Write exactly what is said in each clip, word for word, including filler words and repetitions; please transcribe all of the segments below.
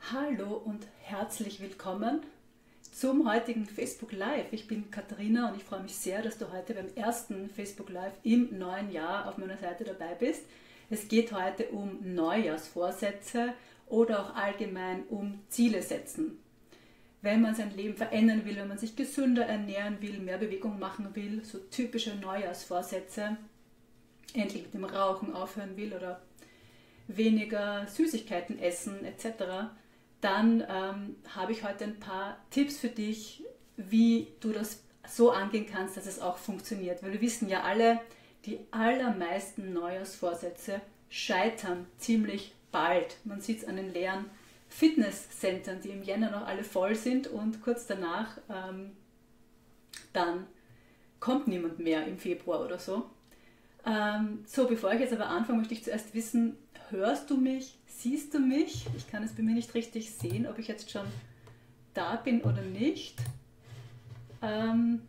Hallo und herzlich willkommen zum heutigen Facebook Live. Ich bin Katharina und ich freue mich sehr, dass du heute beim ersten Facebook Live im neuen Jahr auf meiner Seite dabei bist. Es geht heute um Neujahrsvorsätze oder auch allgemein um Ziele setzen. Wenn man sein Leben verändern will, wenn man sich gesünder ernähren will, mehr Bewegung machen will, so typische Neujahrsvorsätze, endlich mit dem Rauchen aufhören will oder weniger Süßigkeiten essen et cetera, dann ähm, habe ich heute ein paar Tipps für dich, wie du das so angehen kannst, dass es auch funktioniert. Weil wir wissen ja alle, die allermeisten Neujahrsvorsätze scheitern ziemlich bald. Man sieht es an den leeren Fitnesscentern, die im Jänner noch alle voll sind und kurz danach ähm, dann kommt niemand mehr im Februar oder so. Ähm, so, bevor ich jetzt aber anfange, möchte ich zuerst wissen, hörst du mich, siehst du mich? Ich kann es bei mir nicht richtig sehen, ob ich jetzt schon da bin oder nicht. Ähm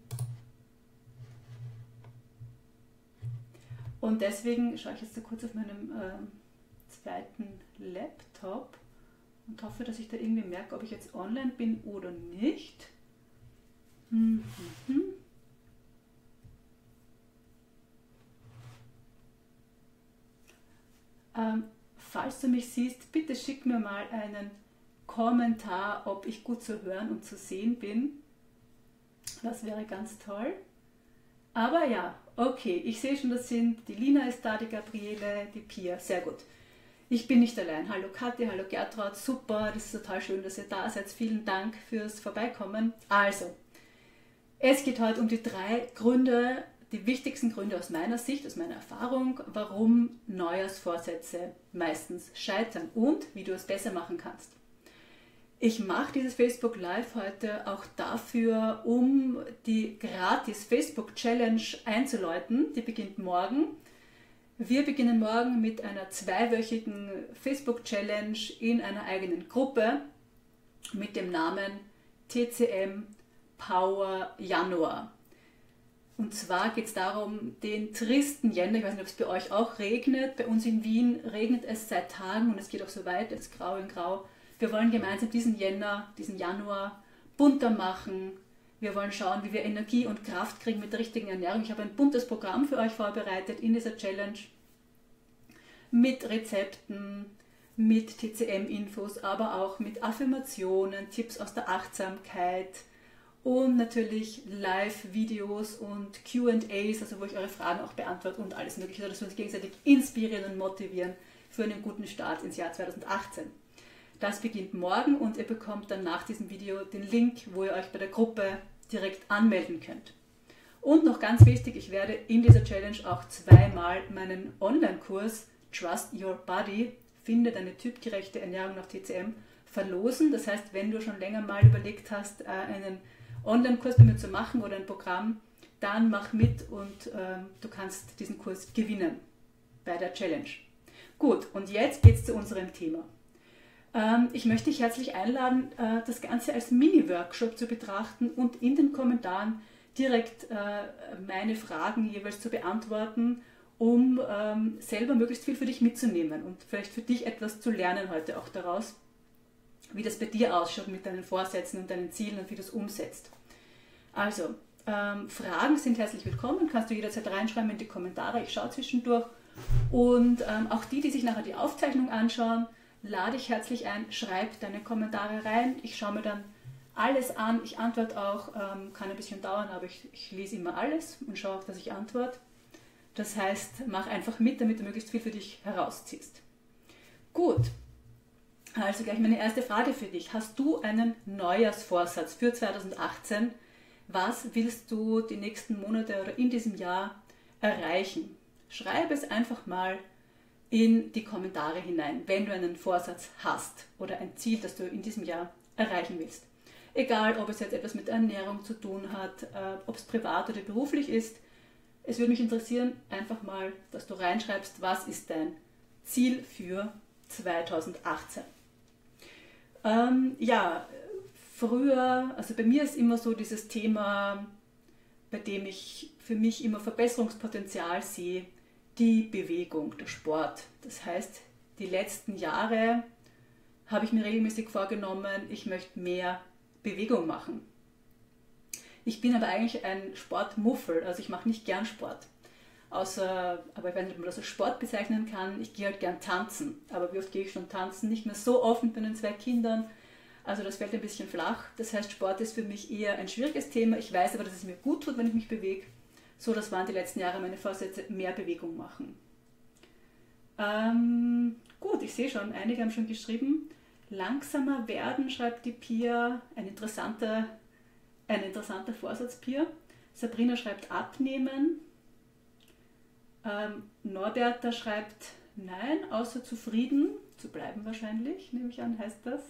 und deswegen schaue ich jetzt so kurz auf meinem ähm, zweiten Laptop und hoffe, dass ich da irgendwie merke, ob ich jetzt online bin oder nicht. Mhm. Ähm, falls du mich siehst, bitte schick mir mal einen Kommentar, ob ich gut zu hören und zu sehen bin. Das wäre ganz toll. Aber ja, okay, ich sehe schon, das sind, die Lina ist da, die Gabriele, die Pia, sehr gut. Ich bin nicht allein. Hallo Kathi, hallo Gertraud, super, das ist total schön, dass ihr da seid. Vielen Dank fürs Vorbeikommen. Also, es geht heute um die drei Gründe, die wichtigsten Gründe aus meiner Sicht, aus meiner Erfahrung, warum Neujahrsvorsätze meistens scheitern und wie du es besser machen kannst. Ich mache dieses Facebook Live heute auch dafür, um die gratis Facebook Challenge einzuläuten. Die beginnt morgen. Wir beginnen morgen mit einer zweiwöchigen Facebook Challenge in einer eigenen Gruppe mit dem Namen T C M Power Januar. Und zwar geht es darum, den tristen Jänner, ich weiß nicht, ob es bei euch auch regnet, bei uns in Wien regnet es seit Tagen und es geht auch so weit, es ist grau in grau. Wir wollen gemeinsam diesen Jänner, diesen Januar bunter machen. Wir wollen schauen, wie wir Energie und Kraft kriegen mit der richtigen Ernährung. Ich habe ein buntes Programm für euch vorbereitet in dieser Challenge mit Rezepten, mit T C M-Infos, aber auch mit Affirmationen, Tipps aus der Achtsamkeit, und natürlich Live-Videos und Q and A's, also wo ich eure Fragen auch beantworte und alles mögliche, dass wir uns gegenseitig inspirieren und motivieren für einen guten Start ins Jahr zweitausendachtzehn. Das beginnt morgen und ihr bekommt dann nach diesem Video den Link, wo ihr euch bei der Gruppe direkt anmelden könnt. Und noch ganz wichtig, ich werde in dieser Challenge auch zweimal meinen Online-Kurs Trust Your Body, finde deine typgerechte Ernährung nach T C M, verlosen. Das heißt, wenn du schon länger mal überlegt hast, einen Online-Kurs bei mir zu machen oder ein Programm, dann mach mit und ähm, du kannst diesen Kurs gewinnen bei der Challenge. Gut, und jetzt geht es zu unserem Thema. Ähm, ich möchte dich herzlich einladen, äh, das Ganze als Mini-Workshop zu betrachten und in den Kommentaren direkt äh, meine Fragen jeweils zu beantworten, um ähm, selber möglichst viel für dich mitzunehmen und vielleicht für dich etwas zu lernen heute auch daraus, wie das bei dir ausschaut mit deinen Vorsätzen und deinen Zielen und wie du es umsetzt. Also, ähm, Fragen sind herzlich willkommen, kannst du jederzeit reinschreiben in die Kommentare, ich schaue zwischendurch. Und ähm, auch die, die sich nachher die Aufzeichnung anschauen, lade ich herzlich ein, schreib deine Kommentare rein, ich schaue mir dann alles an, ich antworte auch, ähm, kann ein bisschen dauern, aber ich, ich lese immer alles und schaue auch, dass ich antworte. Das heißt, mach einfach mit, damit du möglichst viel für dich herausziehst. Gut. Also gleich meine erste Frage für dich. Hast du einen Neujahrsvorsatz für zweitausendachtzehn? Was willst du die nächsten Monate oder in diesem Jahr erreichen? Schreib es einfach mal in die Kommentare hinein, wenn du einen Vorsatz hast oder ein Ziel, das du in diesem Jahr erreichen willst. Egal, ob es jetzt etwas mit Ernährung zu tun hat, ob es privat oder beruflich ist. Es würde mich interessieren, einfach mal, dass du reinschreibst, was ist dein Ziel für zweitausendachtzehn. Ähm, ja, früher, also bei mir ist immer so dieses Thema, bei dem ich für mich immer Verbesserungspotenzial sehe, die Bewegung, der Sport. Das heißt, die letzten Jahre habe ich mir regelmäßig vorgenommen, ich möchte mehr Bewegung machen. Ich bin aber eigentlich ein Sportmuffel, also ich mache nicht gern Sport. Außer, aber ich weiß nicht, ob man das als Sport bezeichnen kann, ich gehe halt gern tanzen. Aber wie oft gehe ich schon tanzen? Nicht mehr so oft mit meinen zwei Kindern. Also das fällt ein bisschen flach. Das heißt, Sport ist für mich eher ein schwieriges Thema. Ich weiß aber, dass es mir gut tut, wenn ich mich bewege. So, das waren die letzten Jahre meine Vorsätze, mehr Bewegung machen. Ähm, gut, ich sehe schon, einige haben schon geschrieben. Langsamer werden, schreibt die Pia. Ein interessanter, ein interessanter Vorsatz, Pia. Sabrina schreibt abnehmen. Ähm, Norberta schreibt nein, außer zufrieden zu bleiben wahrscheinlich, nehme ich an, heißt das.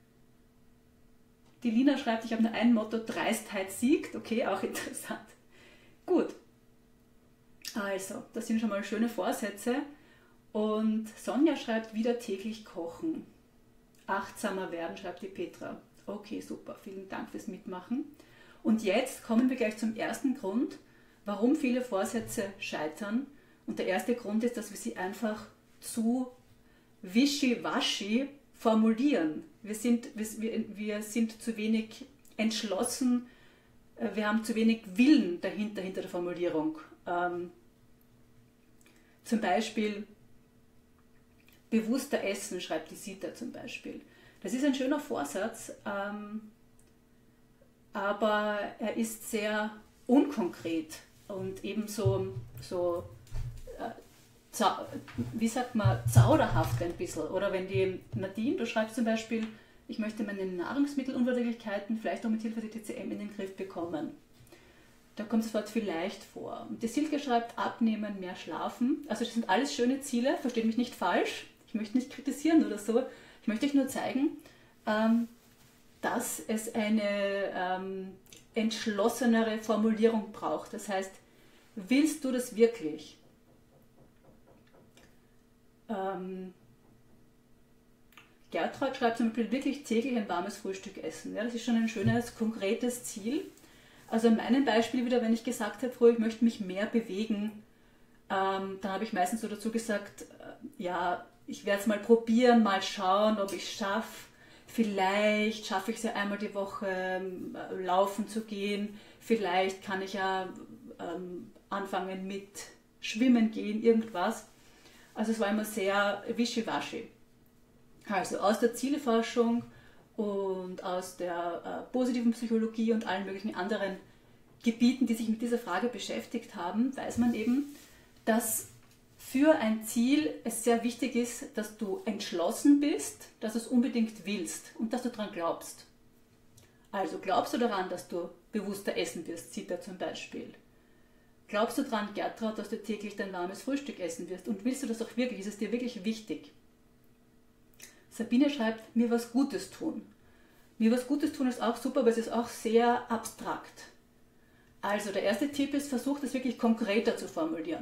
Die Lina schreibt, ich habe nur ein Motto, Dreistheit siegt. Okay, auch interessant. Gut. Also, das sind schon mal schöne Vorsätze. Und Sonja schreibt, wieder täglich kochen. Achtsamer werden, schreibt die Petra. Okay, super. Vielen Dank fürs Mitmachen. Und jetzt kommen wir gleich zum ersten Grund, warum viele Vorsätze scheitern. Und der erste Grund ist, dass wir sie einfach zu wischiwaschi formulieren. Wir sind, wir, wir sind zu wenig entschlossen, wir haben zu wenig Willen dahinter, hinter der Formulierung. Ähm, zum Beispiel bewusster essen, schreibt die Sita zum Beispiel. Das ist ein schöner Vorsatz, ähm, aber er ist sehr unkonkret und ebenso so, äh, wie sagt man, zauderhaft ein bisschen. Oder wenn die Nadine, du schreibst zum Beispiel, ich möchte meine Nahrungsmittelunverträglichkeiten vielleicht auch mit Hilfe der T C M in den Griff bekommen. Da kommt das Wort vielleicht vor. Und die Silke schreibt, abnehmen, mehr schlafen. Also das sind alles schöne Ziele, versteht mich nicht falsch. Ich möchte nicht kritisieren oder so. Ich möchte euch nur zeigen, ähm, dass es eine ähm, entschlossenere Formulierung braucht. Das heißt, willst du das wirklich? Ähm, Gertraud schreibt zum Beispiel, wirklich täglich ein warmes Frühstück essen. Ja, das ist schon ein schönes, konkretes Ziel. Also in meinem Beispiel wieder, wenn ich gesagt habe, früher, ich möchte mich mehr bewegen, ähm, dann habe ich meistens so dazu gesagt, äh, ja, ich werde es mal probieren, mal schauen, ob ich es schaffe. Vielleicht schaffe ich es ja einmal die Woche ähm, laufen zu gehen. Vielleicht kann ich ja ähm, anfangen mit Schwimmen gehen, irgendwas. Also es war immer sehr wischiwaschi. Also aus der Zielforschung und aus der äh, positiven Psychologie und allen möglichen anderen Gebieten, die sich mit dieser Frage beschäftigt haben, weiß man eben, dass für ein Ziel es sehr wichtig ist, dass du entschlossen bist, dass du es unbedingt willst und dass du daran glaubst. Also glaubst du daran, dass du bewusster essen wirst, Zita zum Beispiel? Glaubst du daran, Gertraud, dass du täglich dein warmes Frühstück essen wirst? Und willst du das auch wirklich? Ist es dir wirklich wichtig? Sabine schreibt, mir was Gutes tun. Mir was Gutes tun ist auch super, aber es ist auch sehr abstrakt. Also der erste Tipp ist, versuch das wirklich konkreter zu formulieren.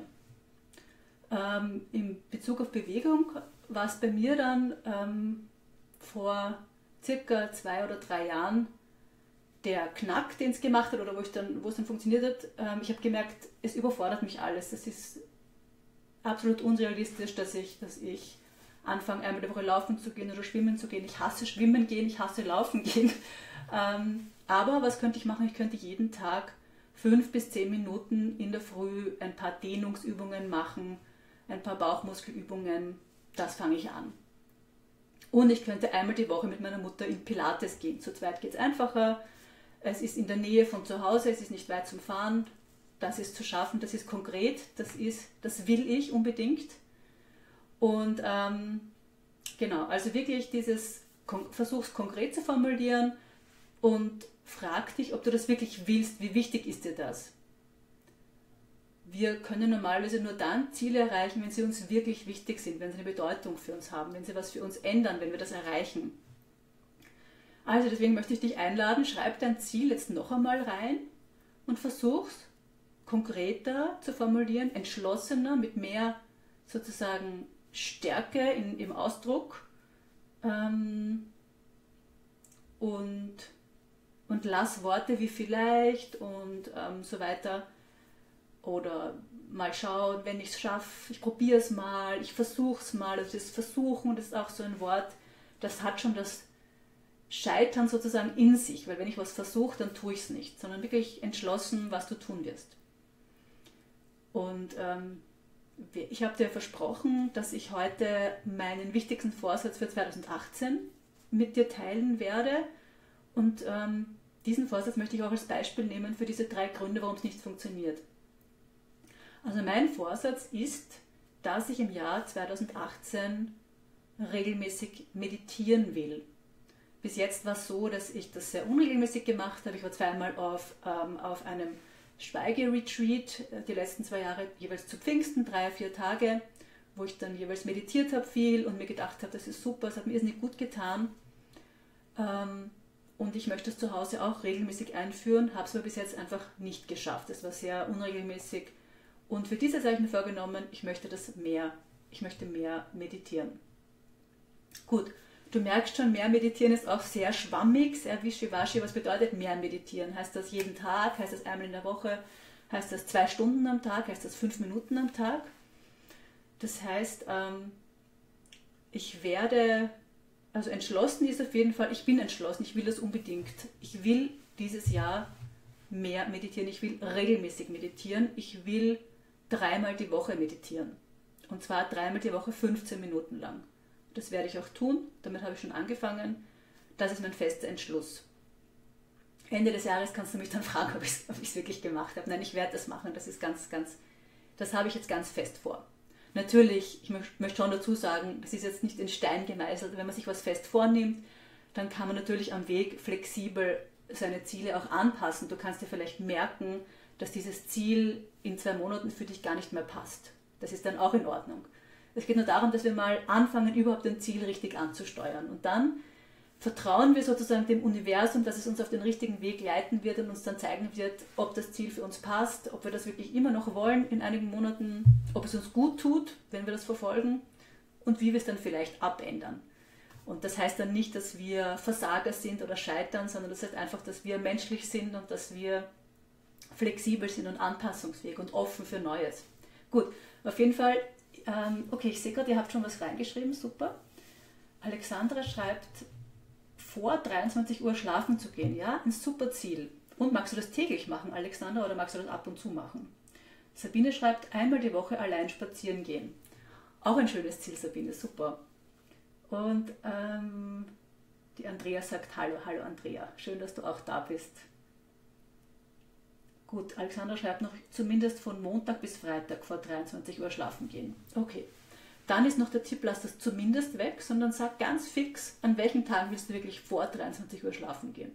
Ähm, in Bezug auf Bewegung war es bei mir dann ähm, vor circa zwei oder drei Jahren der Knack, den es gemacht hat oder wo, ich dann, wo es dann funktioniert hat. Ähm, ich habe gemerkt, es überfordert mich alles. Das ist absolut unrealistisch, dass ich, dass ich anfange, einmal die Woche laufen zu gehen oder schwimmen zu gehen. Ich hasse schwimmen gehen, ich hasse laufen gehen. Ähm, aber was könnte ich machen? Ich könnte jeden Tag fünf bis zehn Minuten in der Früh ein paar Dehnungsübungen machen, ein paar Bauchmuskelübungen. Das fange ich an. Und ich könnte einmal die Woche mit meiner Mutter in Pilates gehen. Zu zweit geht es einfacher. Es ist in der Nähe von zu Hause, es ist nicht weit zum Fahren. Das ist zu schaffen, das ist konkret, das, ist, das will ich unbedingt. Und ähm, genau, also wirklich dieses, versuch's konkret zu formulieren und frag dich, ob du das wirklich willst, wie wichtig ist dir das? Wir können normalerweise nur dann Ziele erreichen, wenn sie uns wirklich wichtig sind, wenn sie eine Bedeutung für uns haben, wenn sie was für uns ändern, wenn wir das erreichen. Also deswegen möchte ich dich einladen, schreib dein Ziel jetzt noch einmal rein und versuch's konkreter zu formulieren, entschlossener, mit mehr sozusagen Stärke in, im Ausdruck ähm, und, und lass Worte wie vielleicht und ähm, so weiter oder mal schauen, wenn ich es schaffe, ich probiere es mal, ich versuche es mal, also das Versuchen, das ist auch so ein Wort, das hat schon das Scheitern sozusagen in sich, weil wenn ich was versuche, dann tue ich es nicht, sondern wirklich entschlossen, was du tun wirst. Und ähm, ich habe dir versprochen, dass ich heute meinen wichtigsten Vorsatz für zweitausendachtzehn mit dir teilen werde. Und ähm, diesen Vorsatz möchte ich auch als Beispiel nehmen für diese drei Gründe, warum es nicht funktioniert. Also mein Vorsatz ist, dass ich im Jahr zweitausendachtzehn regelmäßig meditieren will. Bis jetzt war es so, dass ich das sehr unregelmäßig gemacht habe. Ich war zweimal auf, ähm, auf einem Schweigeretreat, die letzten zwei Jahre jeweils zu Pfingsten, drei, vier Tage, wo ich dann jeweils meditiert habe viel und mir gedacht habe, das ist super, es hat mir irrsinnig gut getan. Ähm, und ich möchte es zu Hause auch regelmäßig einführen, habe es aber bis jetzt einfach nicht geschafft. Es war sehr unregelmäßig. Und für dieses habe ich mir vorgenommen, ich möchte das mehr, ich möchte mehr meditieren. Gut, du merkst schon, mehr meditieren ist auch sehr schwammig, sehr wischiwaschi. Was bedeutet mehr meditieren? Heißt das jeden Tag? Heißt das einmal in der Woche? Heißt das zwei Stunden am Tag? Heißt das fünf Minuten am Tag? Das heißt, ähm, ich werde, also entschlossen ist auf jeden Fall, ich bin entschlossen, ich will das unbedingt. Ich will dieses Jahr mehr meditieren, ich will regelmäßig meditieren, ich will dreimal die Woche meditieren. Und zwar dreimal die Woche fünfzehn Minuten lang. Das werde ich auch tun, damit habe ich schon angefangen. Das ist mein fester Entschluss. Ende des Jahres kannst du mich dann fragen, ob ich es wirklich gemacht habe. Nein, ich werde das machen, das ist ganz, ganz, das habe ich jetzt ganz fest vor. Natürlich, ich möchte schon dazu sagen, das ist jetzt nicht in Stein gemeißelt. Wenn man sich was fest vornimmt, dann kann man natürlich am Weg flexibel seine Ziele auch anpassen. Du kannst dir vielleicht merken, dass dieses Ziel in zwei Monaten für dich gar nicht mehr passt. Das ist dann auch in Ordnung. Es geht nur darum, dass wir mal anfangen, überhaupt ein Ziel richtig anzusteuern. Und dann vertrauen wir sozusagen dem Universum, dass es uns auf den richtigen Weg leiten wird und uns dann zeigen wird, ob das Ziel für uns passt, ob wir das wirklich immer noch wollen in einigen Monaten, ob es uns gut tut, wenn wir das verfolgen und wie wir es dann vielleicht abändern. Und das heißt dann nicht, dass wir Versager sind oder scheitern, sondern das heißt einfach, dass wir menschlich sind und dass wir flexibel sind und anpassungsfähig und offen für Neues. Gut, auf jeden Fall. Okay, ich sehe gerade, ihr habt schon was reingeschrieben, super. Alexandra schreibt, vor dreiundzwanzig Uhr schlafen zu gehen, ja, ein super Ziel. Und magst du das täglich machen, Alexandra, oder magst du das ab und zu machen? Sabine schreibt, einmal die Woche allein spazieren gehen. Auch ein schönes Ziel, Sabine, super. Und ähm, die Andrea sagt, hallo, hallo Andrea, schön, dass du auch da bist. Gut, Alexandra schreibt noch, zumindest von Montag bis Freitag vor dreiundzwanzig Uhr schlafen gehen. Okay, dann ist noch der Tipp, lass das zumindest weg, sondern sag ganz fix, an welchen Tagen willst du wirklich vor dreiundzwanzig Uhr schlafen gehen.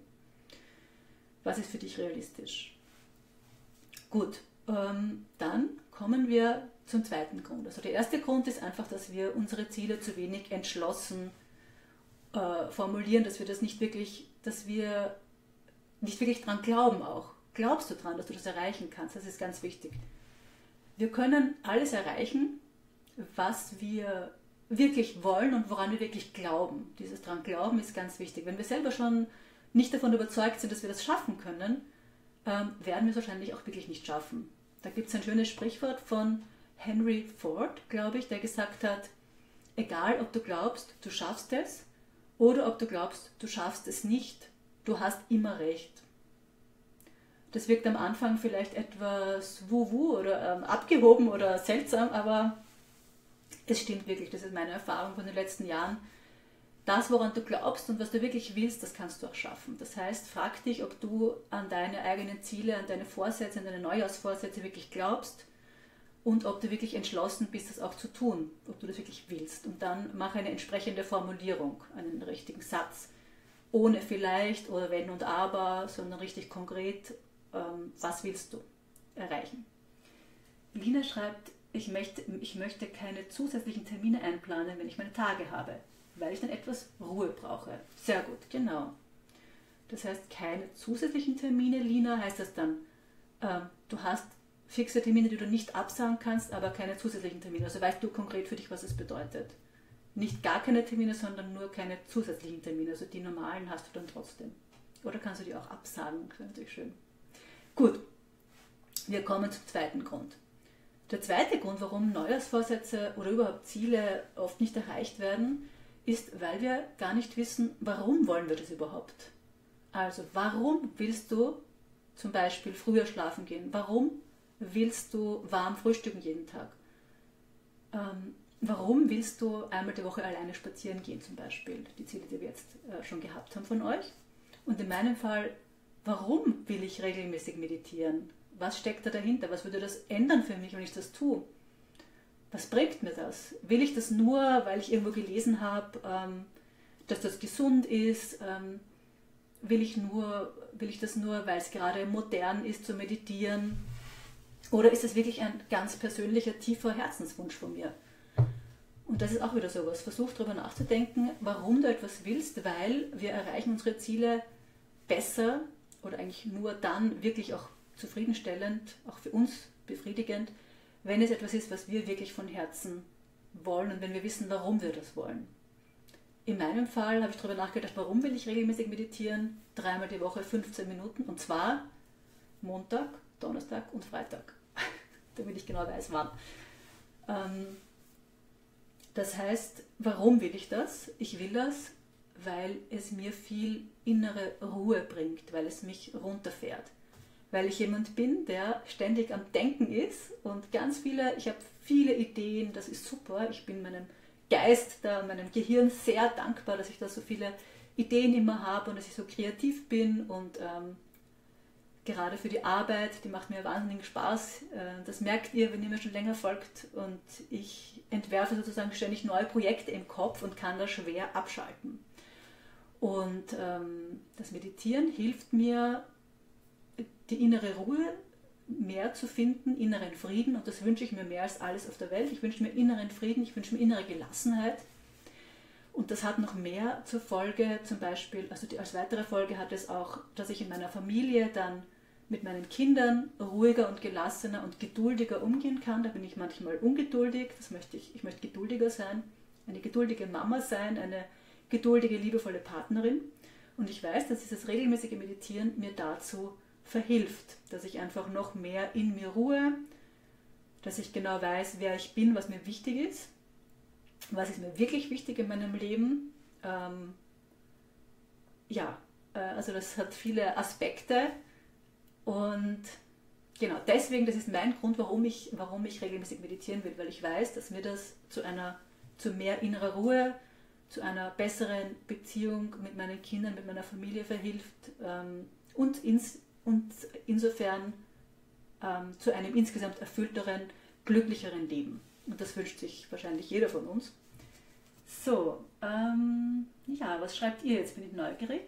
Was ist für dich realistisch? Gut, ähm, dann kommen wir zum zweiten Grund. Also der erste Grund ist einfach, dass wir unsere Ziele zu wenig entschlossen äh, formulieren, dass wir das nicht wirklich, dass wir nicht wirklich dran glauben auch. Glaubst du dran, dass du das erreichen kannst? Das ist ganz wichtig. Wir können alles erreichen, was wir wirklich wollen und woran wir wirklich glauben. Dieses dran glauben ist ganz wichtig. Wenn wir selber schon nicht davon überzeugt sind, dass wir das schaffen können, ähm, werden wir es wahrscheinlich auch wirklich nicht schaffen. Da gibt es ein schönes Sprichwort von Henry Ford, glaube ich, der gesagt hat, egal ob du glaubst, du schaffst es oder ob du glaubst, du schaffst es nicht, du hast immer recht. Das wirkt am Anfang vielleicht etwas wuhu oder ähm, abgehoben oder seltsam, aber es stimmt wirklich, das ist meine Erfahrung von den letzten Jahren. Das, woran du glaubst und was du wirklich willst, das kannst du auch schaffen. Das heißt, frag dich, ob du an deine eigenen Ziele, an deine Vorsätze, an deine Neujahrsvorsätze wirklich glaubst und ob du wirklich entschlossen bist, das auch zu tun, ob du das wirklich willst. Und dann mach eine entsprechende Formulierung, einen richtigen Satz, ohne vielleicht oder wenn und aber, sondern richtig konkret, ähm, was willst du erreichen. Lina schreibt, ich möchte, ich möchte keine zusätzlichen Termine einplanen, wenn ich meine Tage habe, weil ich dann etwas Ruhe brauche. Sehr gut, genau. Das heißt, keine zusätzlichen Termine, Lina, heißt das dann, ähm, du hast fixe Termine, die du nicht absagen kannst, aber keine zusätzlichen Termine. Also weißt du konkret für dich, was es bedeutet. Nicht gar keine Termine, sondern nur keine zusätzlichen Termine. Also die normalen hast du dann trotzdem. Oder kannst du die auch absagen, das wäre natürlich schön. Gut, wir kommen zum zweiten Grund. Der zweite Grund, warum Neujahrsvorsätze oder überhaupt Ziele oft nicht erreicht werden, ist, weil wir gar nicht wissen, warum wollen wir das überhaupt. Also warum willst du zum Beispiel früher schlafen gehen? Warum willst du warm frühstücken jeden Tag? Ähm, warum willst du einmal die Woche alleine spazieren gehen zum Beispiel? Die Ziele, die wir jetzt äh, schon gehabt haben von euch. Und in meinem Fall, warum will ich regelmäßig meditieren? Was steckt da dahinter? Was würde das ändern für mich, wenn ich das tue? Was bringt mir das? Will ich das nur, weil ich irgendwo gelesen habe, ähm, dass das gesund ist? Ähm, will ich nur, will ich das nur, weil es gerade modern ist zu meditieren? Oder ist es wirklich ein ganz persönlicher, tiefer Herzenswunsch von mir? Und das ist auch wieder sowas. Versuch darüber nachzudenken, warum du etwas willst, weil wir erreichen unsere Ziele besser oder eigentlich nur dann wirklich auch zufriedenstellend, auch für uns befriedigend, wenn es etwas ist, was wir wirklich von Herzen wollen und wenn wir wissen, warum wir das wollen. In meinem Fall habe ich darüber nachgedacht, warum will ich regelmäßig meditieren? Dreimal die Woche fünfzehn Minuten und zwar Montag, Donnerstag und Freitag, damit ich genau weiß, wann. Ähm, das heißt, warum will ich das? Ich will das, weil es mir viel innere Ruhe bringt, weil es mich runterfährt. Weil ich jemand bin, der ständig am Denken ist und ganz viele, ich habe viele Ideen, das ist super. Ich bin meinem Geist, da, meinem Gehirn sehr dankbar, dass ich da so viele Ideen immer habe und dass ich so kreativ bin und ähm, gerade für die Arbeit, die macht mir wahnsinnig Spaß. Äh, das merkt ihr, wenn ihr mir schon länger folgt und ich entwerfe sozusagen ständig neue Projekte im Kopf und kann da schwer abschalten. Und ähm, das Meditieren hilft mir, die innere Ruhe mehr zu finden, inneren Frieden, und das wünsche ich mir mehr als alles auf der Welt. Ich wünsche mir inneren Frieden, ich wünsche mir innere Gelassenheit und das hat noch mehr zur Folge, zum Beispiel, also die, als weitere Folge hat es auch, dass ich in meiner Familie dann mit meinen Kindern ruhiger und gelassener und geduldiger umgehen kann. Da bin ich manchmal ungeduldig, das möchte ich, ich möchte geduldiger sein, eine geduldige Mama sein, eine geduldige, liebevolle Partnerin und ich weiß, dass dieses regelmäßige Meditieren mir dazu verhilft, dass ich einfach noch mehr in mir ruhe, dass ich genau weiß, wer ich bin, was mir wichtig ist, was ist mir wirklich wichtig in meinem Leben. Ähm, ja, äh, also das hat viele Aspekte und genau deswegen, das ist mein Grund, warum ich, warum ich regelmäßig meditieren will, weil ich weiß, dass mir das zu einer, zu mehr innerer Ruhe, zu einer besseren Beziehung mit meinen Kindern, mit meiner Familie verhilft ähm, und ins und insofern ähm, zu einem insgesamt erfüllteren, glücklicheren Leben. Und das wünscht sich wahrscheinlich jeder von uns. So, ähm, ja, was schreibt ihr jetzt? Bin ich neugierig.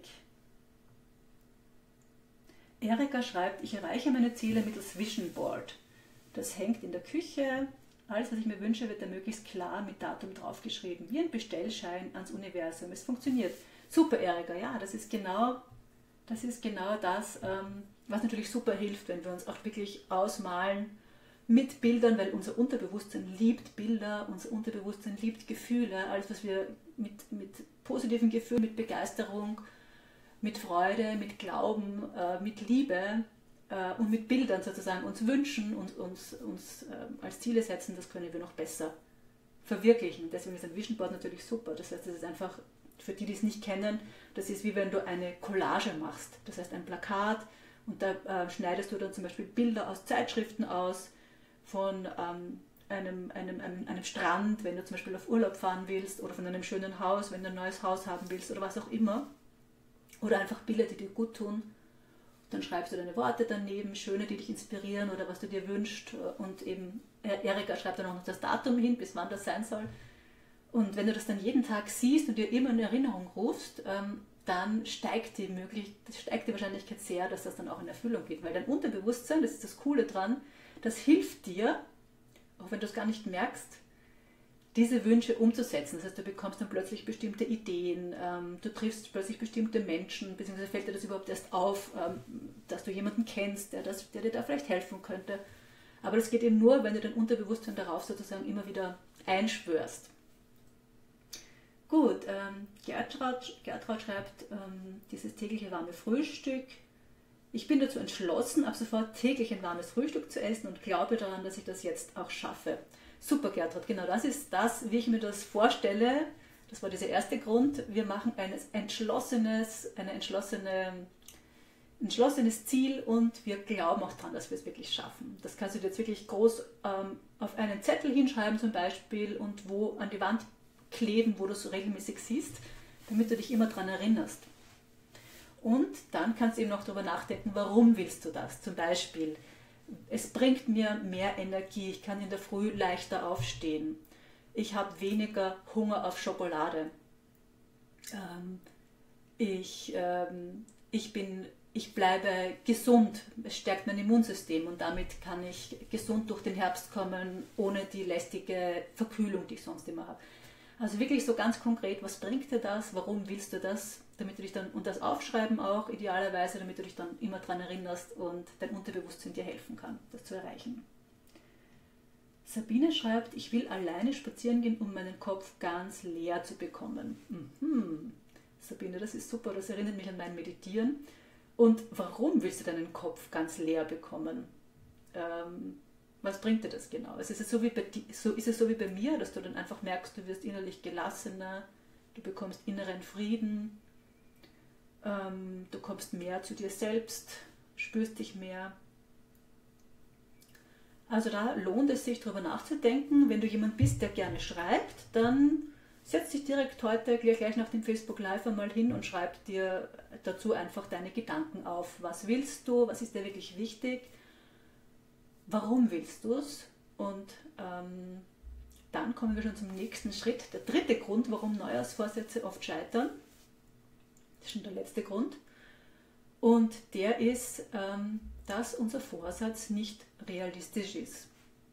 Erika schreibt, ich erreiche meine Ziele mittels Vision Board. Das hängt in der Küche. Alles, was ich mir wünsche, wird da möglichst klar mit Datum draufgeschrieben. Wie ein Bestellschein ans Universum. Es funktioniert. Super, Erika. Ja, das ist genau... Das ist genau das, was natürlich super hilft, wenn wir uns auch wirklich ausmalen mit Bildern, weil unser Unterbewusstsein liebt Bilder, unser Unterbewusstsein liebt Gefühle, alles was wir mit, mit positiven Gefühlen, mit Begeisterung, mit Freude, mit Glauben, mit Liebe und mit Bildern sozusagen uns wünschen und uns, uns als Ziele setzen, das können wir noch besser verwirklichen. Deswegen ist ein Vision Board natürlich super. Das heißt, es ist einfach... Für die, die es nicht kennen, das ist wie wenn du eine Collage machst. Das heißt ein Plakat und da äh, schneidest du dann zum Beispiel Bilder aus Zeitschriften aus, von ähm, einem, einem, einem, einem Strand, wenn du zum Beispiel auf Urlaub fahren willst oder von einem schönen Haus, wenn du ein neues Haus haben willst oder was auch immer. Oder einfach Bilder, die dir gut tun. Dann schreibst du deine Worte daneben, schöne, die dich inspirieren oder was du dir wünschst. Und eben Erika schreibt dann auch noch das Datum hin, bis wann das sein soll. Und wenn du das dann jeden Tag siehst und dir immer in Erinnerung rufst, ähm, dann steigt die, möglich, steigt die Wahrscheinlichkeit sehr, dass das dann auch in Erfüllung geht. Weil dein Unterbewusstsein, das ist das Coole dran, das hilft dir, auch wenn du es gar nicht merkst, diese Wünsche umzusetzen. Das heißt, du bekommst dann plötzlich bestimmte Ideen, ähm, du triffst plötzlich bestimmte Menschen, beziehungsweise fällt dir das überhaupt erst auf, ähm, dass du jemanden kennst, der, das, der dir da vielleicht helfen könnte. Aber das geht eben nur, wenn du dein Unterbewusstsein darauf sozusagen immer wieder einschwörst. Gut, ähm, Gertraud, Gertraud schreibt, ähm, dieses tägliche warme Frühstück. Ich bin dazu entschlossen, ab sofort täglich ein warmes Frühstück zu essen und glaube daran, dass ich das jetzt auch schaffe. Super, Gertraud, genau das ist das, wie ich mir das vorstelle. Das war dieser erste Grund. Wir machen ein entschlossenes, eine entschlossene, entschlossenes Ziel und wir glauben auch daran, dass wir es wirklich schaffen. Das kannst du dir jetzt wirklich groß ähm, auf einen Zettel hinschreiben zum Beispiel und wo an die Wand kleben, wo du es so regelmäßig siehst, damit du dich immer daran erinnerst. Und dann kannst du eben noch darüber nachdenken, warum willst du das? Zum Beispiel, es bringt mir mehr Energie, ich kann in der Früh leichter aufstehen, ich habe weniger Hunger auf Schokolade, ähm, ich, ähm, ich, bin, ich bleibe gesund, es stärkt mein Immunsystem und damit kann ich gesund durch den Herbst kommen, ohne die lästige Verkühlung, die ich sonst immer habe. Also wirklich so ganz konkret, was bringt dir das, warum willst du das, damit du dich dann, und das Aufschreiben auch idealerweise, damit du dich dann immer daran erinnerst und dein Unterbewusstsein dir helfen kann, das zu erreichen. Sabine schreibt, ich will alleine spazieren gehen, um meinen Kopf ganz leer zu bekommen. Mhm. Sabine, das ist super, das erinnert mich an mein Meditieren. Und warum willst du deinen Kopf ganz leer bekommen? Ähm, Was bringt dir das genau? Also ist es so wie bei, so, ist es so wie bei mir, dass du dann einfach merkst, du wirst innerlich gelassener, du bekommst inneren Frieden, ähm, du kommst mehr zu dir selbst, spürst dich mehr. Also da lohnt es sich, darüber nachzudenken. Wenn du jemand bist, der gerne schreibt, dann setz dich direkt heute gleich nach dem Facebook Live einmal hin und schreib dir dazu einfach deine Gedanken auf. Was willst du? Was ist dir wirklich wichtig? Warum willst du es? Und ähm, dann kommen wir schon zum nächsten Schritt. Der dritte Grund, warum Neujahrsvorsätze oft scheitern, das ist schon der letzte Grund. Und der ist, ähm, dass unser Vorsatz nicht realistisch ist.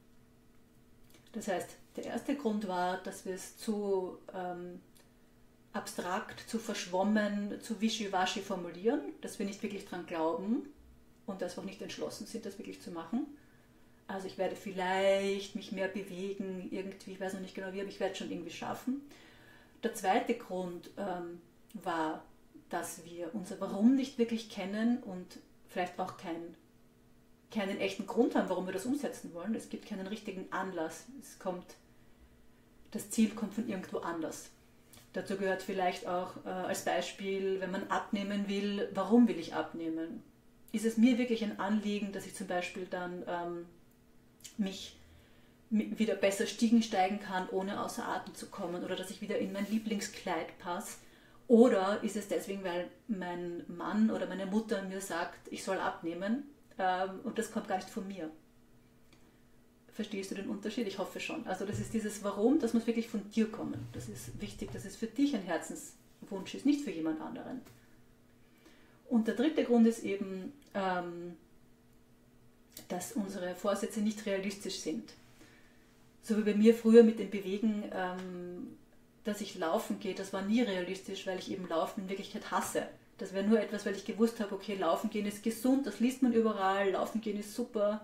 Das heißt, der erste Grund war, dass wir es zu ähm, abstrakt, zu verschwommen, zu wischiwaschi formulieren, dass wir nicht wirklich dran glauben und dass wir auch nicht entschlossen sind, das wirklich zu machen. Also ich werde vielleicht mich mehr bewegen, irgendwie, ich weiß noch nicht genau wie, aber ich werde es schon irgendwie schaffen. Der zweite Grund ähm, war, dass wir unser Warum nicht wirklich kennen und vielleicht auch kein, keinen echten Grund haben, warum wir das umsetzen wollen. Es gibt keinen richtigen Anlass. Es kommt, das Ziel kommt von irgendwo anders. Dazu gehört vielleicht auch äh, als Beispiel, wenn man abnehmen will, warum will ich abnehmen? Ist es mir wirklich ein Anliegen, dass ich zum Beispiel dann ähm, mich wieder besser Stiegen steigen kann, ohne außer Atem zu kommen oder dass ich wieder in mein Lieblingskleid passe? Oder ist es deswegen, weil mein Mann oder meine Mutter mir sagt, ich soll abnehmen ähm, und das kommt gar nicht von mir? Verstehst du den Unterschied? Ich hoffe schon. Also das ist dieses Warum, das muss wirklich von dir kommen. Das ist wichtig, dass es für dich ein Herzenswunsch ist, nicht für jemand anderen. Und der dritte Grund ist eben, ähm, dass unsere Vorsätze nicht realistisch sind. So wie bei mir früher mit dem Bewegen, ähm, dass ich laufen gehe, das war nie realistisch, weil ich eben Laufen in Wirklichkeit hasse. Das wäre nur etwas, weil ich gewusst habe, okay, Laufen gehen ist gesund, das liest man überall, Laufen gehen ist super,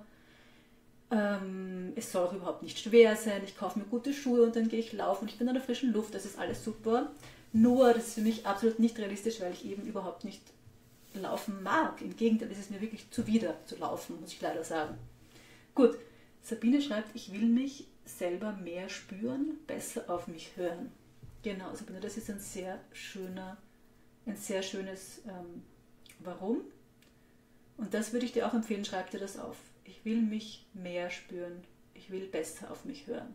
ähm, es soll auch überhaupt nicht schwer sein, ich kaufe mir gute Schuhe und dann gehe ich laufen, ich bin an der frischen Luft, das ist alles super. Nur, das ist für mich absolut nicht realistisch, weil ich eben überhaupt nicht laufen mag. Im Gegenteil, es ist mir wirklich zuwider zu laufen, muss ich leider sagen. Gut, Sabine schreibt, ich will mich selber mehr spüren, besser auf mich hören. Genau, Sabine, das ist ein sehr schöner, ein sehr schönes ähm, Warum. Und das würde ich dir auch empfehlen, schreib dir das auf. Ich will mich mehr spüren, ich will besser auf mich hören.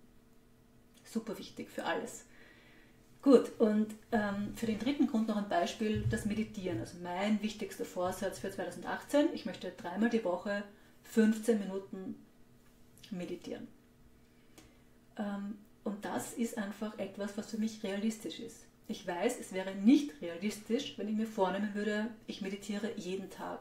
Super wichtig für alles. Gut, und ähm, für den dritten Grund noch ein Beispiel, das Meditieren. Also mein wichtigster Vorsatz für zweitausendachtzehn, ich möchte dreimal die Woche fünfzehn Minuten meditieren. Ähm, und das ist einfach etwas, was für mich realistisch ist. Ich weiß, es wäre nicht realistisch, wenn ich mir vornehmen würde, ich meditiere jeden Tag.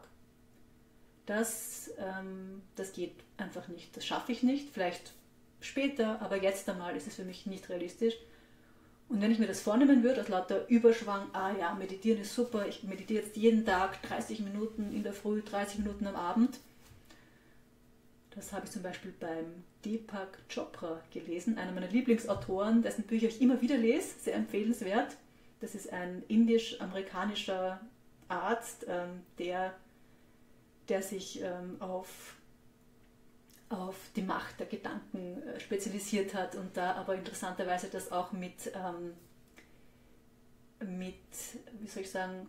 Das, ähm, das geht einfach nicht. Das schaffe ich nicht, vielleicht später, aber jetzt einmal ist es für mich nicht realistisch. Und wenn ich mir das vornehmen würde, aus lauter Überschwang, ah ja, meditieren ist super, ich meditiere jetzt jeden Tag dreißig Minuten in der Früh, dreißig Minuten am Abend. Das habe ich zum Beispiel beim Deepak Chopra gelesen, einer meiner Lieblingsautoren, dessen Bücher ich immer wieder lese, sehr empfehlenswert. Das ist ein indisch-amerikanischer Arzt, ähm, der, der sich ähm, auf, auf die Macht der Gedanken äh, spezialisiert hat und da aber interessanterweise das auch mit, ähm, mit, wie soll ich sagen,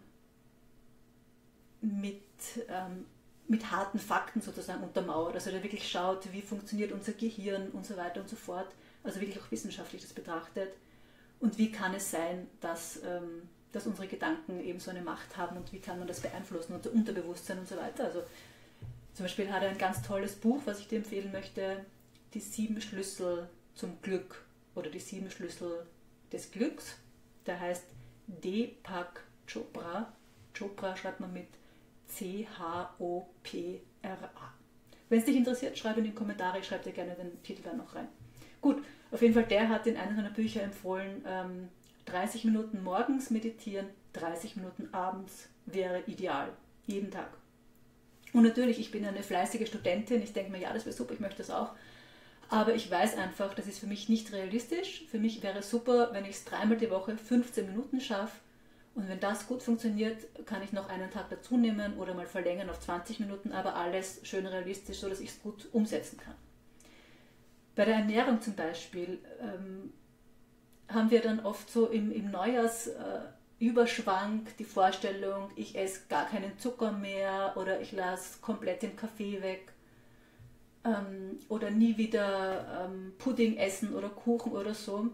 mit, ähm, mit harten Fakten sozusagen untermauert. Also der wirklich schaut, wie funktioniert unser Gehirn und so weiter und so fort. Also wirklich auch wissenschaftlich das betrachtet. Und wie kann es sein, dass, ähm, dass unsere Gedanken eben so eine Macht haben und wie kann man das beeinflussen, unser Unterbewusstsein und so weiter. Also zum Beispiel hat er ein ganz tolles Buch, was ich dir empfehlen möchte, die sieben Schlüssel zum Glück oder die sieben Schlüssel des Glücks. Der heißt Deepak Chopra. Chopra schreibt man mit C H O P R A. Wenn es dich interessiert, schreib in die Kommentare, ich schreibe dir gerne den Titel dann noch rein. Gut, auf jeden Fall, der hat in einem seiner Bücher empfohlen, ähm, dreißig Minuten morgens meditieren, dreißig Minuten abends wäre ideal, jeden Tag. Und natürlich, ich bin eine fleißige Studentin, ich denke mir, ja, das wäre super, ich möchte das auch. Aber ich weiß einfach, das ist für mich nicht realistisch. Für mich wäre es super, wenn ich es dreimal die Woche fünfzehn Minuten schaffe. Und wenn das gut funktioniert, kann ich noch einen Tag dazu nehmen oder mal verlängern auf zwanzig Minuten, aber alles schön realistisch, sodass ich es gut umsetzen kann. Bei der Ernährung zum Beispiel ähm, haben wir dann oft so im, im Neujahrsüberschwang äh, die Vorstellung, ich esse gar keinen Zucker mehr oder ich lasse komplett den Kaffee weg ähm, oder nie wieder ähm, Pudding essen oder Kuchen oder so.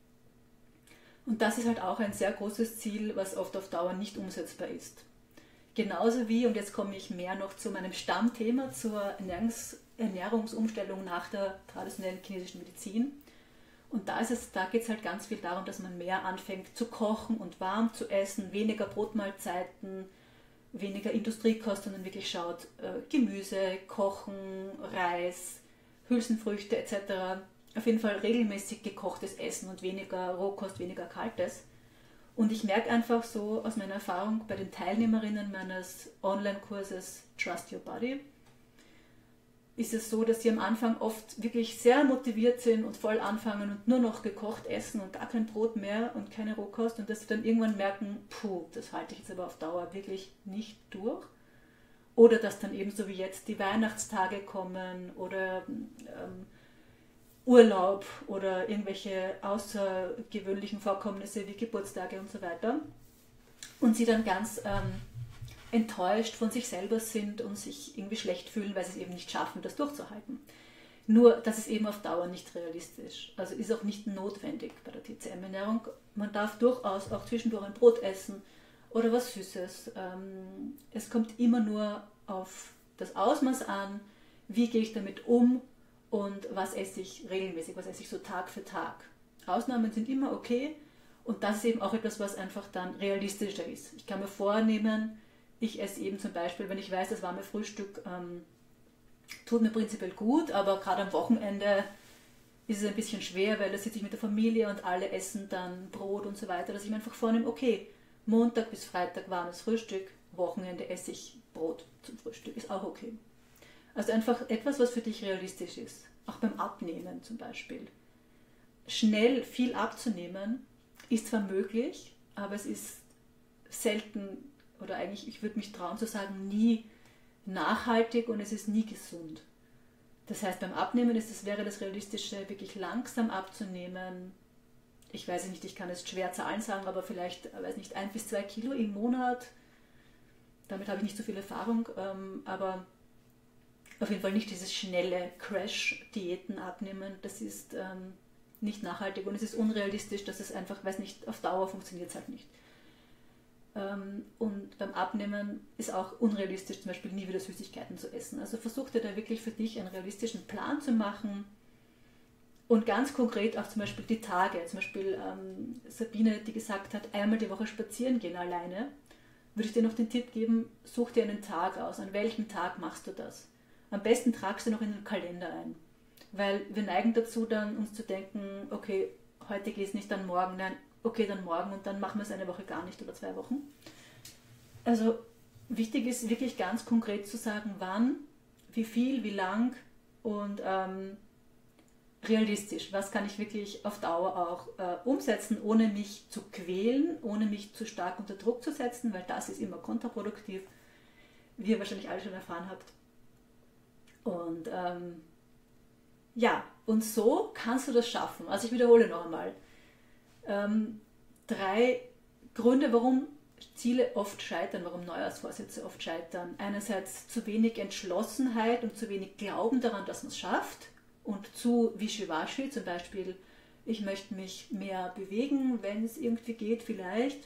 Und das ist halt auch ein sehr großes Ziel, was oft auf Dauer nicht umsetzbar ist. Genauso wie, und jetzt komme ich mehr noch zu meinem Stammthema, zur Ernährungs Ernährungsumstellung nach der traditionellen chinesischen Medizin. Und da, da geht es halt ganz viel darum, dass man mehr anfängt zu kochen und warm zu essen, weniger Brotmahlzeiten, weniger Industriekost, sondern wirklich schaut, äh, Gemüse, Kochen, Reis, Hülsenfrüchte et cetera. Auf jeden Fall regelmäßig gekochtes Essen und weniger Rohkost, weniger Kaltes. Und ich merke einfach so aus meiner Erfahrung bei den Teilnehmerinnen meines Online-Kurses Trust Your Body, ist es so, dass sie am Anfang oft wirklich sehr motiviert sind und voll anfangen und nur noch gekocht essen und gar kein Brot mehr und keine Rohkost und dass sie dann irgendwann merken, puh, das halte ich jetzt aber auf Dauer wirklich nicht durch. Oder dass dann ebenso wie jetzt die Weihnachtstage kommen oder ähm, Urlaub oder irgendwelche außergewöhnlichen Vorkommnisse wie Geburtstage und so weiter und sie dann ganz ähm, enttäuscht von sich selber sind und sich irgendwie schlecht fühlen, weil sie es eben nicht schaffen, das durchzuhalten. Nur, das ist eben auf Dauer nicht realistisch. Also ist auch nicht notwendig bei der T C M-Ernährung. Man darf durchaus auch zwischendurch ein Brot essen oder was Süßes. Ähm, es kommt immer nur auf das Ausmaß an, wie gehe ich damit um und was esse ich regelmäßig, was esse ich so Tag für Tag. Ausnahmen sind immer okay und das ist eben auch etwas, was einfach dann realistischer ist. Ich kann mir vornehmen, ich esse eben zum Beispiel, wenn ich weiß, das warme Frühstück ähm, tut mir prinzipiell gut, aber gerade am Wochenende ist es ein bisschen schwer, weil da sitze ich mit der Familie und alle essen dann Brot und so weiter, dass ich mir einfach vornehme, okay, Montag bis Freitag warmes Frühstück, Wochenende esse ich Brot zum Frühstück, ist auch okay. Also einfach etwas, was für dich realistisch ist. Auch beim Abnehmen zum Beispiel. Schnell viel abzunehmen ist zwar möglich, aber es ist selten, oder eigentlich, ich würde mich trauen zu sagen, nie nachhaltig und es ist nie gesund. Das heißt, beim Abnehmen ist es, wäre das Realistische, wirklich langsam abzunehmen. Ich weiß nicht, ich kann jetzt schwer Zahlen sagen, aber vielleicht, weiß nicht, ein bis zwei Kilo im Monat. Damit habe ich nicht so viel Erfahrung, aber auf jeden Fall nicht dieses schnelle Crash-Diäten abnehmen. Das ist ähm, nicht nachhaltig und es ist unrealistisch, dass es einfach, weiß nicht, auf Dauer funktioniert es halt nicht. Ähm, und beim Abnehmen ist auch unrealistisch, zum Beispiel nie wieder Süßigkeiten zu essen. Also versuch dir da wirklich für dich einen realistischen Plan zu machen und ganz konkret auch zum Beispiel die Tage. Zum Beispiel ähm, Sabine, die gesagt hat, einmal die Woche spazieren gehen alleine, würde ich dir noch den Tipp geben, such dir einen Tag aus. An welchem Tag machst du das? Am besten tragst du noch in den Kalender ein, weil wir neigen dazu dann, uns zu denken, okay, heute geht es nicht, dann morgen, nein, okay, dann morgen und dann machen wir es eine Woche gar nicht oder zwei Wochen. Also wichtig ist wirklich ganz konkret zu sagen, wann, wie viel, wie lang und ähm, realistisch, was kann ich wirklich auf Dauer auch äh, umsetzen, ohne mich zu quälen, ohne mich zu stark unter Druck zu setzen, weil das ist immer kontraproduktiv, wie ihr wahrscheinlich alle schon erfahren habt. Und ähm, ja, und so kannst du das schaffen. Also ich wiederhole noch einmal. Ähm, drei Gründe, warum Ziele oft scheitern, warum Neujahrsvorsätze oft scheitern. Einerseits zu wenig Entschlossenheit und zu wenig Glauben daran, dass man es schafft, und zu wischiwaschi, zum Beispiel, ich möchte mich mehr bewegen, wenn es irgendwie geht, vielleicht,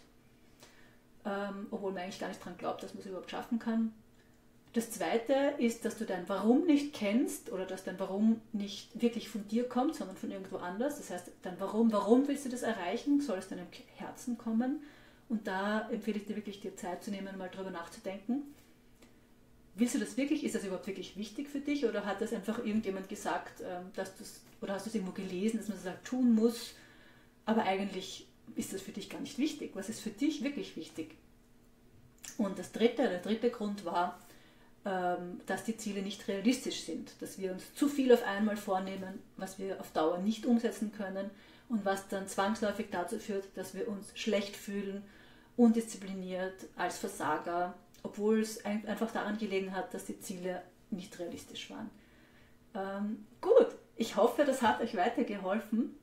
ähm, obwohl man eigentlich gar nicht daran glaubt, dass man es überhaupt schaffen kann. Das Zweite ist, dass du dein Warum nicht kennst oder dass dein Warum nicht wirklich von dir kommt, sondern von irgendwo anders. Das heißt, dein Warum, warum willst du das erreichen, soll aus deinem Herzen kommen. Und da empfehle ich dir wirklich, dir Zeit zu nehmen, mal drüber nachzudenken. Willst du das wirklich? Ist das überhaupt wirklich wichtig für dich? Oder hat das einfach irgendjemand gesagt, dass du es, oder hast du es irgendwo gelesen, dass man das halt tun muss, aber eigentlich ist das für dich gar nicht wichtig? Was ist für dich wirklich wichtig? Und das dritte, der dritte Grund war, dass die Ziele nicht realistisch sind, dass wir uns zu viel auf einmal vornehmen, was wir auf Dauer nicht umsetzen können und was dann zwangsläufig dazu führt, dass wir uns schlecht fühlen, undiszipliniert, als Versager, obwohl es einfach daran gelegen hat, dass die Ziele nicht realistisch waren. Ähm, gut, ich hoffe, das hat euch weitergeholfen.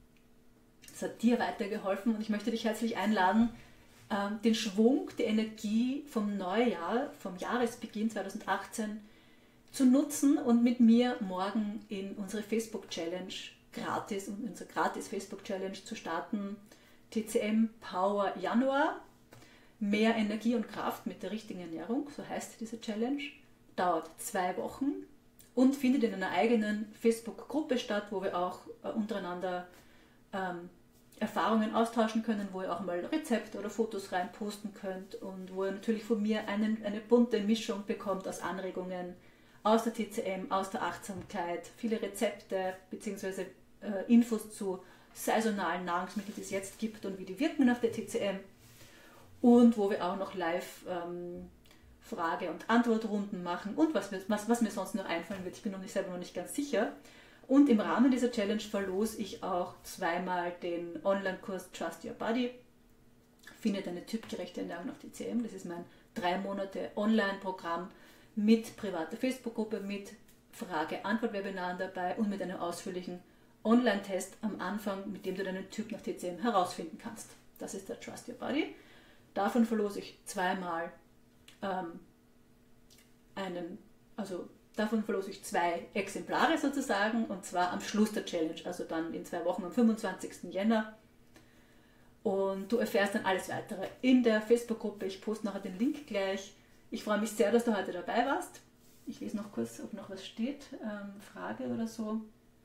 Es hat dir weitergeholfen und ich möchte dich herzlich einladen, ähm, den Schwung, die Energie vom Neujahr, vom Jahresbeginn zweitausendachtzehn zu nutzen und mit mir morgen in unsere Facebook-Challenge gratis, um unsere gratis Facebook-Challenge zu starten. T C M Power Januar. Mehr Energie und Kraft mit der richtigen Ernährung, so heißt diese Challenge, dauert zwei Wochen und findet in einer eigenen Facebook-Gruppe statt, wo wir auch äh, untereinander ähm, Erfahrungen austauschen können, wo ihr auch mal Rezepte oder Fotos reinposten könnt und wo ihr natürlich von mir einen, eine bunte Mischung bekommt aus Anregungen aus der T C M, aus der Achtsamkeit, viele Rezepte bzw. äh, Infos zu saisonalen Nahrungsmitteln, die es jetzt gibt und wie die wirken nach der T C M. Und wo wir auch noch live ähm, Frage- und Antwortrunden machen und was, was, was mir sonst noch einfallen wird. Ich bin noch nicht, selber noch nicht ganz sicher. Und im Rahmen dieser Challenge verlose ich auch zweimal den Online-Kurs Trust Your Body. Findet eine typgerechte Ernährung nach T C M. Das ist mein drei Monate Online-Programm mit privater Facebook-Gruppe, mit Frage-Antwort-Webinaren dabei und mit einem ausführlichen Online-Test am Anfang, mit dem du deinen Typ nach T C M herausfinden kannst. Das ist der Trust Your Body. Davon verlose ich zweimal ähm, einen, also davon verlose ich zwei Exemplare sozusagen, und zwar am Schluss der Challenge, also dann in zwei Wochen am fünfundzwanzigsten Jänner. Und du erfährst dann alles weitere in der Facebook-Gruppe. Ich poste nachher den Link gleich. Ich freue mich sehr, dass du heute dabei warst. Ich lese noch kurz, ob noch was steht, ähm, Frage oder so.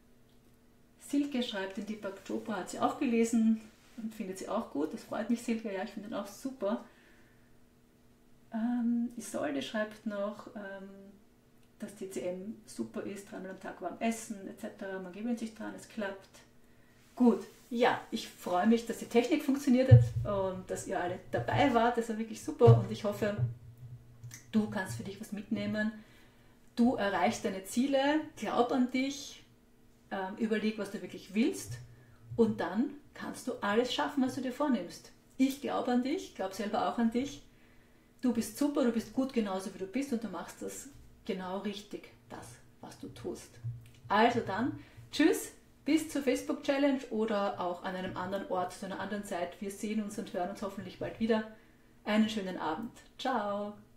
Silke schreibt, den Deepak Chopra hat sie auch gelesen und findet sie auch gut. Das freut mich, Silke. Ja, ich finde ihn auch super. Ähm, Isolde schreibt noch, ähm, dass T C M super ist, dreimal am Tag warm essen et cetera. Man gewöhnt sich dran, es klappt. Gut, ja, ich freue mich, dass die Technik funktioniert hat und dass ihr alle dabei wart. Das war wirklich super und ich hoffe, du kannst für dich was mitnehmen. Du erreichst deine Ziele, glaub an dich, ähm, überleg, was du wirklich willst und dann kannst du alles schaffen, was du dir vornimmst. Ich glaube an dich, glaube selber auch an dich. Du bist super, du bist gut genauso wie du bist und du machst das genau richtig, das, was du tust. Also dann, tschüss, bis zur Facebook-Challenge oder auch an einem anderen Ort, zu einer anderen Zeit. Wir sehen uns und hören uns hoffentlich bald wieder. Einen schönen Abend. Ciao.